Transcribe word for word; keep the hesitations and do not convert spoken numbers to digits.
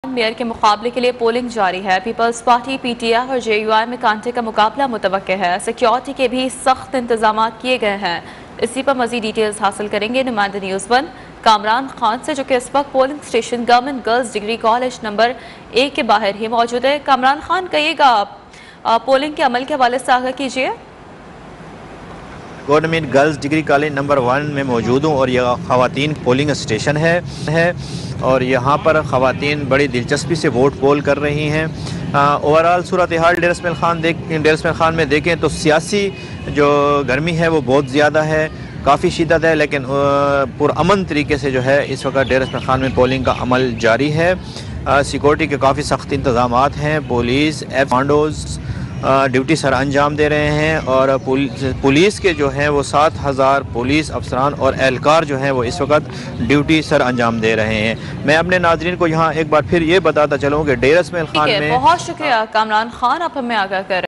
Mayor के मुकाबले के लिए पोलिंग जारी है। पीपल्स पार्टी पीटीआई और जेयूआई में कांटे का मुकाबला मुतवक्के है। सिक्योरिटी के भी सख्त इंतजाम किए गए हैं। इसी पर मजीद डिटेल्स हासिल करेंगे नुमाइंदा न्यूज़ वन कामरान खान से, जो कि इस वक्त polling station government girls degree college number एक के बाहर ही मौजूद है। कामरान खान, कहिएगा पोलिंग के अमल के हवाले से आगाह कीजिए। Government girls degree college number one में मौजूद हूँ और यह ख़वातीन पोलिंग स्टेशन है है और यहाँ पर ख़वातीन बड़ी दिलचस्पी से वोट पोल कर रही हैं। ओवरऑल सूरत हाल डेर इस्माइल खान देख डेर इस्माइल खान में देखें तो सियासी जो गर्मी है वो बहुत ज़्यादा है, काफ़ी शिद्दत है, लेकिन पुरअमन तरीके से जो है इस वक्त डेर इस्माइल खान में पोलिंग का अमल जारी है। सिक्योरिटी के काफ़ी सख्त इंतज़ाम हैं। पुलिस एफ कमांडोज़ ड्यूटी सर अंजाम दे रहे हैं और पुलिस के जो हैं वो सात हज़ार पुलिस अफसरान और एहलकार जो हैं वो इस वक्त ड्यूटी सर अंजाम दे रहे हैं। मैं अपने नाजरीन को यहाँ एक बार फिर ये बताता चलूँ कि डेर इस्माइल खान में बहुत शुक्रिया कामरान खान, आप हमें आगाह कर